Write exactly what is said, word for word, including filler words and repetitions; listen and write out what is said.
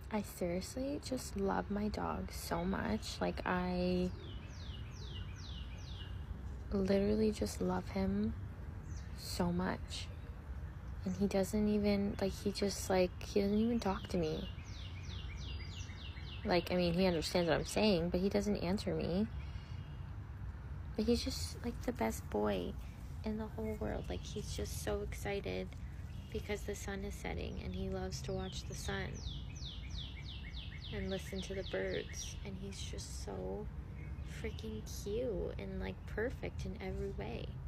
I seriously just love my dog so much. Like, I literally just love him so much. And he doesn't even, like, he just, like, he doesn't even talk to me. Like, I mean, he understands what I'm saying, but he doesn't answer me. But he's just, like, the best boy in the whole world. Like, he's just so excited because the sun is setting, and he loves to watch the sun and listen to the birds. And he's just so freaking cute and, like, perfect in every way.